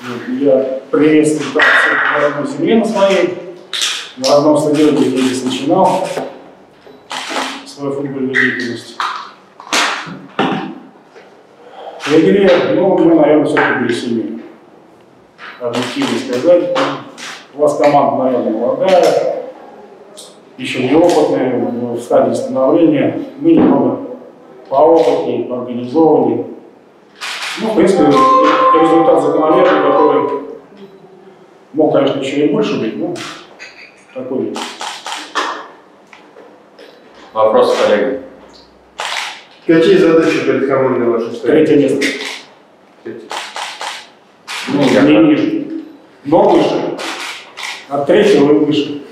Я приветствую на родной земле на своей. На родном стадионе я здесь начинал свою футбольную деятельность. В игре, ну, мы, наверное, все-таки были сильнее. Объективно сказать. У вас команда, наверное, молодая, еще неопытная, в стадии становления. Мы немного поопытнее, поорганизованнее. Ну, в принципе, результат закономерный, который мог, конечно, еще и больше быть, но такой есть. Вопрос, коллеги. Какие задачи перед командой вашей стоят? Третье место. Ну, не ниже, но выше. От третьего и выше.